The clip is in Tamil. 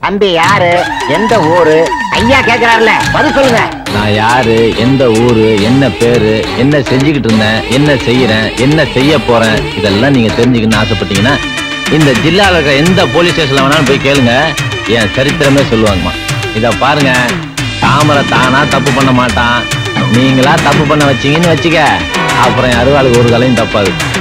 தம்பி யாரு, எந்த ஊரு? ஐயா கேக்குறாருல, பதில் சொல்லுங்க. நான் யாரு, எந்த ஊரு, என்ன பேரு, என்ன செஞ்சுக்கிட்டு இருந்தேன், என்ன செய்யறேன், என்ன செய்ய போறேன், இதெல்லாம் நீங்க தெரிஞ்சுக்கணும்னு ஆசைப்பட்டீங்கன்னா இந்த ஜில்லால இருக்கிற எந்த போலீஸ் ஸ்டேஷன்ல வேணாலும் போய் கேளுங்க, என் சரித்திரமே சொல்லுவாங்கம்மா. இத பாருங்க, தாமரை தானா தப்பு பண்ண மாட்டான், நீங்களா தப்பு பண்ண வச்சீங்கன்னு வச்சுக்க, அப்புறம் அருவாளுக்கு ஒரு கலையும் தப்பாது.